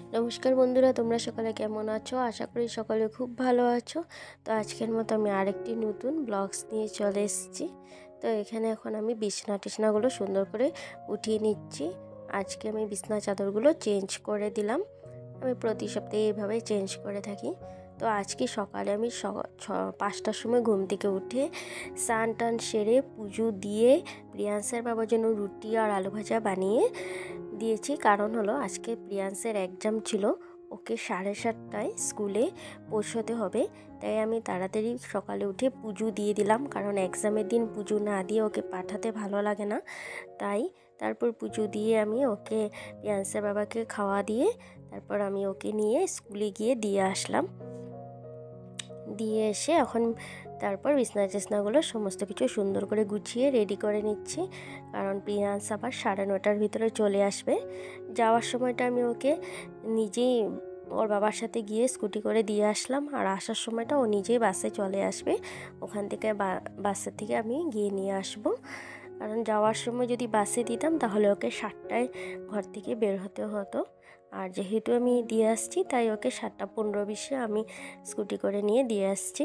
নমস্কার বন্ধুরা, তোমরা সকালে কেমন আছো? আশা করি সকলে খুব ভালো আছো। তো আজকের মতো আমি আরেকটি নতুন ব্লগস নিয়ে চলে এসেছি। তো এখানে এখন আমি বিছনাগুলো সুন্দর করে উঠিয়ে নিচ্ছি। আজকে আমি বিছনা চাদরগুলো চেঞ্জ করে দিলাম। আমি প্রতি সপ্তাহে এইভাবেই চেঞ্জ করে থাকি। তো আজকে সকালে আমি 5টার সময় ঘুম থেকে উঠে স্নান টান সেরে পুজো দিয়ে প্রিয়াংশের বাবার জন্য রুটি আর আলু ভাজা বানিয়ে দিয়েছি। কারণ হলো আজকে প্রিয়াংশের এক্সাম ছিল, ওকে 7:30টায় স্কুলে পৌঁছতে হবে। তাই আমি তাড়াতাড়ি সকালে উঠে পুজো দিয়ে দিলাম, কারণ এক্সামের দিন পুজো না দিয়ে ওকে পাঠাতে ভালো লাগে না। তাই তারপর পুজো দিয়ে আমি ওকে প্রিয়াংশের বাবাকে খাওয়া দিয়ে তারপর আমি ওকে নিয়ে স্কুলে গিয়ে দিয়ে আসলাম। দিয়ে এসে এখন তারপর বিছনাগুলো সমস্ত কিছু সুন্দর করে গুছিয়ে রেডি করে নিচ্ছি, কারণ প্রিয়াংশ আবার 9:30টার ভিতরে চলে আসবে। যাওয়ার সময়টা আমি ওকে নিজেই ওর বাবার সাথে গিয়ে স্কুটি করে দিয়ে আসলাম, আর আসার সময়টা ও নিজেই বাসে চলে আসবে। ওখান থেকে বাসের থেকে আমি গিয়ে নিয়ে আসব। কারণ যাওয়ার সময় যদি বাসে দিতাম তাহলে ওকে 7টায় ঘর থেকে বের হতে হতো, আর যেহেতু আমি দিয়ে আসছি তাই ওকে 7:15-20 আমি স্কুটি করে নিয়ে দিয়ে আসছি।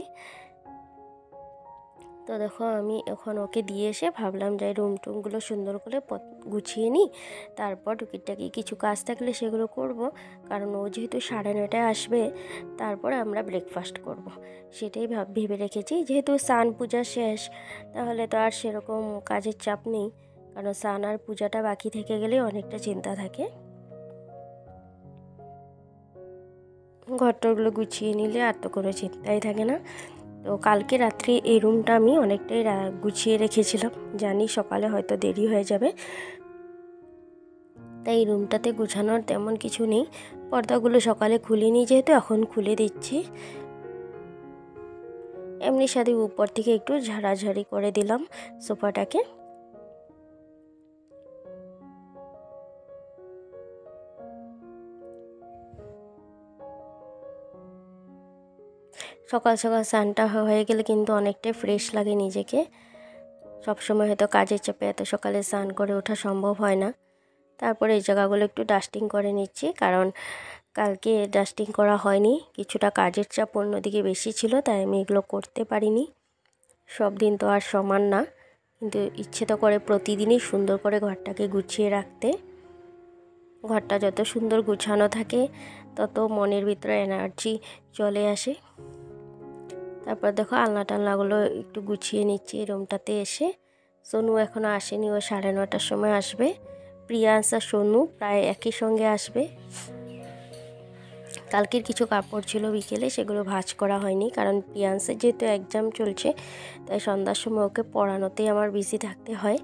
তো দেখো আমি এখন ওকে দিয়ে এসে ভাবলাম যে রুমগুলো সুন্দর করে গুছিয়ে নিই, তারপর টুকিটাকি কিছু কাজ থাকলে সেগুলো করব। কারণ ও যেহেতু 9:30টায় আসবে, তারপর আমরা ব্রেকফাস্ট করব। সেটাই ভেবে রেখেছি। যেহেতু স্নান পূজা শেষ, তাহলে তো আর সেরকম কাজের চাপ নেই, কারণ স্নান আর পূজাটা বাকি থেকে গেলে অনেকটা চিন্তা থাকে। ঘরটরগুলো গুছিয়ে নিলে আর তো কোনো চিন্তাই থাকে না। তো কালকে রাত্রে এই রুমটা আমি অনেকটাই গুছিয়ে রেখেছিলাম, জানি সকালে হয়তো দেরি হয়ে যাবে, তাই এই রুমটাতে গুছানোর তেমন কিছু নেই। পর্দাগুলো সকালে খুলিনি, যেহেতু এখন খুলে দিচ্ছি। এমনি সাথে উপর থেকে একটু ঝাড়াঝাড়ি করে দিলাম সোফাটাকে। সকাল সকাল স্নানটা হয়ে গেলে কিন্তু অনেকটাই ফ্রেশ লাগে নিজেকে। সবসময় হয়তো কাজের চাপে এত সকালে স্নান করে ওঠা সম্ভব হয় না। তারপরে এই জায়গাগুলো একটু ডাস্টিং করে নিচ্ছি, কারণ কালকে ডাস্টিং করা হয়নি, কিছুটা কাজের চাপ অন্যদিকে বেশি ছিল, তাই আমি এগুলো করতে পারিনি। সব দিন তো আর সমান না, কিন্তু ইচ্ছে তো করে প্রতিদিনই সুন্দর করে ঘরটাকে গুছিয়ে রাখতে। ঘরটা যত সুন্দর গুছানো থাকে তত মনের ভিতরে এনার্জি চলে আসে। তারপর দেখো আলনা টালনাগুলো একটু গুছিয়ে নিচ্ছি রুমটাতে এসে। সোনু এখনও আসেনি, ও 9:30টার সময় আসবে। প্রিয়াংশ আর সোনু প্রায় একই সঙ্গে আসবে। কালকের কিছু কাপড় ছিল বিকেলে, সেগুলো ভাঁজ করা হয়নি, কারণ প্রিয়াংশের যেহেতু এক্সাম চলছে, তাই সন্ধ্যার সময় ওকে পড়ানোতেই আমার বিজি থাকতে হয়।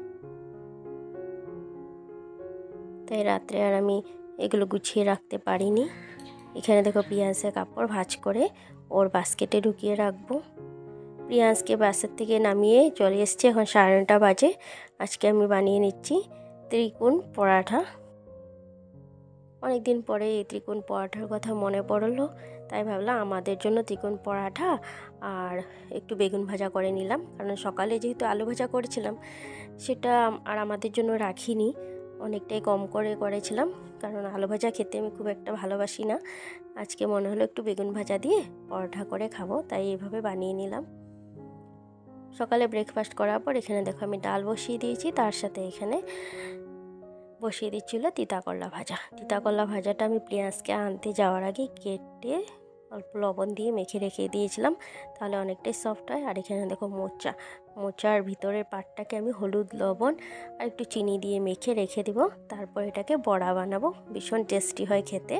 তাই রাত্রে আর আমি এগুলো গুছিয়ে রাখতে পারিনি। এখানে দেখো প্রিয়াংশের কাপড় ভাঁজ করে ওর বাস্কেটে ঢুকিয়ে রাখবো। প্রিয়াংশকে বাসের থেকে নামিয়ে চলে এসছে, এখন 9:30 বাজে। আজকে আমি বানিয়ে নিচ্ছি ত্রিকোণ পরাঠা। অনেক দিন পরে এই ত্রিকোণ পরাঠার কথা মনে পড়লো, তাই ভাবলাম আমাদের জন্য ত্রিকোণ পরাঠা আর একটু বেগুন ভাজা করে নিলাম। কারণ সকালে যেহেতু আলু ভাজা করেছিলাম, সেটা আর আমাদের জন্য রাখিনি, অনেকটাই কম করে করেছিলাম, কারণ আলু ভাজা খেতে আমি খুব একটা ভালোবাসি না। আজকে মনে হলো একটু বেগুন ভাজা দিয়ে পরোটা করে খাবো, তাই এইভাবে বানিয়ে নিলাম। সকালে ব্রেকফাস্ট করার পর এখানে দেখো আমি ডাল বসিয়ে দিয়েছি, তার সাথে এখানে বসিয়ে দিচ্ছিল তিতা করলা ভাজা। তিতা করলা ভাজাটা আমি প্রিয়াংশকে আনতে যাওয়ার আগে কেটে অল্প লবণ দিয়ে মেখে রেখে দিয়েছিলাম, তাহলে অনেকটাই সফট হয়। আর এখানে দেখো মোচার ভিতরের পাটটাকে আমি হলুদ, লবণ আর একটু চিনি দিয়ে মেখে রেখে দিব। তারপর এটাকে বড়া বানাবো, ভীষণ টেস্টি হয় খেতে।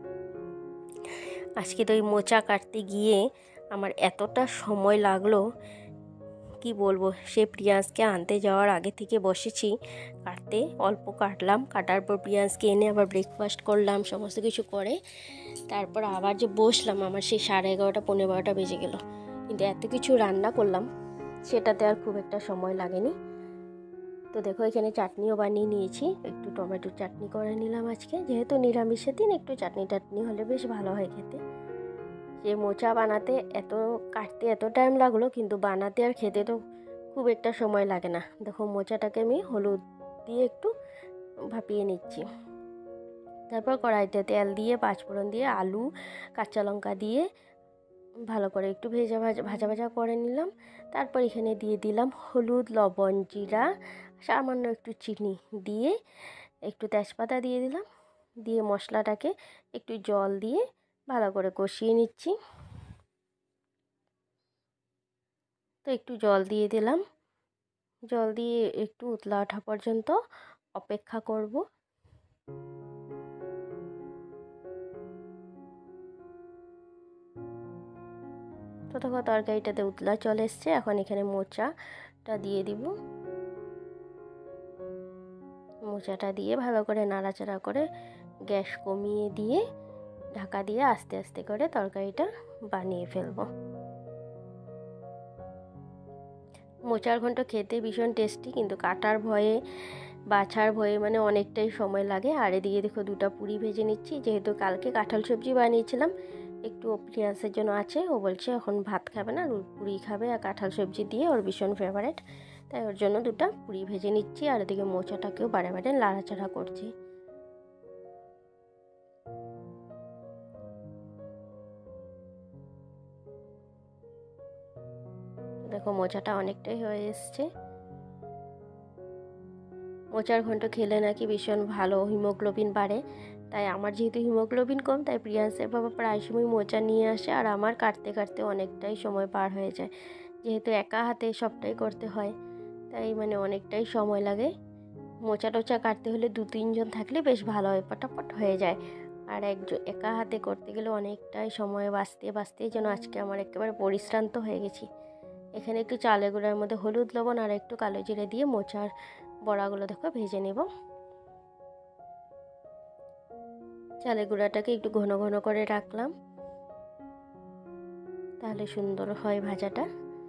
আজকে তো ওই মোচা কাটতে গিয়ে আমার এতটা সময় লাগলো, কি বলবো। সে প্রিয়াংশকে আনতে যাওয়ার আগে থেকে বসেছি কাটতে, অল্প কাটলাম, কাটার পর প্রিয়াংশকে এনে আবার ব্রেকফাস্ট করলাম, সমস্ত কিছু করে তারপর আবার যে বসলাম, আমার সেই 11:30 12:30 বেজে গেল। কিন্তু এত কিছু রান্না করলাম, সেটাতে আর খুব একটা সময় লাগেনি। তো দেখো এখানে চাটনিও বানিয়ে নিয়েছি, একটু টমেটোর চাটনি করে নিলাম আজকে, যেহেতু নিরামিষের দিন একটু চাটনি টাটনি হলে বেশ ভালো হয় খেতে। যে মোচা বানাতে কাটতে এত টাইম লাগলো, কিন্তু বানাতে আর খেতে তো খুব একটা সময় লাগে না। দেখো মোচাটাকে আমি হলুদ দিয়ে একটু ভাপিয়ে নিচ্ছি। তারপর কড়াইতে তেল দিয়ে পাঁচফোড়ন দিয়ে আলু কাঁচা লঙ্কা দিয়ে ভালো করে একটু ভাজা ভাজা করে নিলাম। তারপর এখানে দিয়ে দিলাম হলুদ, লবণ, জিরা, সামান্য একটু চিনি দিয়ে একটু তেজপাতা দিয়ে দিলাম। দিয়ে মশলাটাকে একটু জল দিয়ে ভালো করে কষিয়ে নিচ্ছি। তো একটু জল দিয়ে দিলাম। জল দিয়ে একটু উতলা ওঠা পর্যন্ত অপেক্ষা করব। তো তখন তরকারিটাতে উতলা চলে এসছে। এখন এখানে মোচাটা দিয়ে দিব। মোচাটা দিয়ে ভালো করে নাড়াচাড়া করে গ্যাস কমিয়ে দিয়ে ঢাকা দিয়ে আস্তে আস্তে করে তরকারিটা বানিয়ে ফেলবো। মোচার ঘন্ট খেতে ভীষণ টেস্টি, কিন্তু কাটার ভয়ে বাছার ভয়ে মানে অনেকটাই সময় লাগে। আর এদিকে দেখো দুটো পুরি ভেজে নিচ্ছি, যেহেতু কালকে কাঁঠাল সবজি বানিয়েছিলাম। একটু প্রিয়াসের জন্য আছে, ও বলছে এখন ভাত খাবে না, পুরি খাবে, আর কাঁঠাল সবজি দিয়ে ওর ভীষণ ফেভারেট, তাই ওর জন্য দুটো পুরি ভেজে নিচ্ছি। আর এদিকে মোচাটাকেও বারে বারে নাড়াচাড়া করছি। দেখো মোচাটা অনেকটাই হয়ে এসছে। মোচার ঘন্ট খেলে নাকি ভীষণ ভালো, হিমোগ্লোবিন বাড়ে। তাই আমার যেহেতু হিমোগ্লোবিন কম, তাই প্রিয়ান্সের বাবা প্রায় সময় মোচা নিয়ে আসে, আর আমার কাটতে কাটতে অনেকটাই সময় পার হয়ে যায়। যেহেতু একা হাতে সবটাই করতে হয়, তাই মানে অনেকটাই সময় লাগে। মোচা টোচা কাটতে হলে 2-3 জন থাকলে বেশ ভালো হয়, পটাপট হয়ে যায়। আর একা হাতে করতে গেলে অনেকটাই সময় বাঁচতে বাঁচতেই যেন আজকে আমার একেবারে পরিশ্রান্ত হয়ে গেছি। এখানে একটু চালের গুঁড়ার মধ্যে হলুদ, লবণ আর একটু কালো জিরে দিয়ে মোচার বড়াগুলো দেখো ভেজে নেব। চালের গুঁড়াটাকে একটু ঘন ঘন করে রাখলাম, তাহলে সুন্দর হয় ভাজাটা।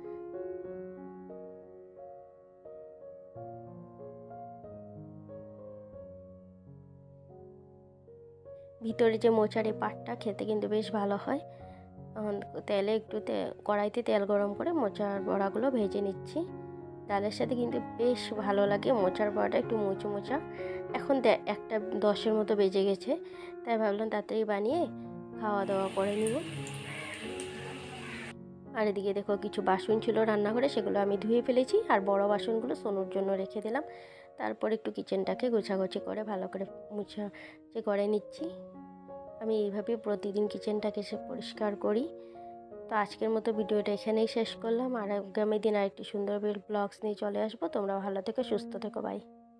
ভিতরে যে মোচার এই পাটটা খেতে কিন্তু বেশ ভালো হয়। তেলে একটু কড়াইতে তেল গরম করে মোচার বড়াগুলো ভেজে নিচ্ছি। ডালের সাথে কিন্তু বেশ ভালো লাগে মোচার বড়াটা, একটু মুচো মোচা। এখন 1:10 মতো বেজে গেছে, তাই ভাবলাম তাড়াতাড়ি বানিয়ে খাওয়া দাওয়া করে নিব। আর এদিকে দেখো কিছু বাসন ছিল রান্নাঘরে, সেগুলো আমি ধুয়ে ফেলেছি, আর বড় বাসনগুলো সোনুর জন্য রেখে দিলাম। তারপর একটু কিচেনটাকে গোছাগুছি করে ভালো করে মুছে করে নিচ্ছি। আমি এইভাবে প্রতিদিন কিচেনটাকে পরিষ্কার করি। তো আজকের মতো ভিডিওটা এখানেই শেষ করলাম, আর আগামী দিন আরেকটি সুন্দর ব্লগস নিয়ে চলে আসবো। তোমরা ভালো থেকো, সুস্থ থেকো, বাই।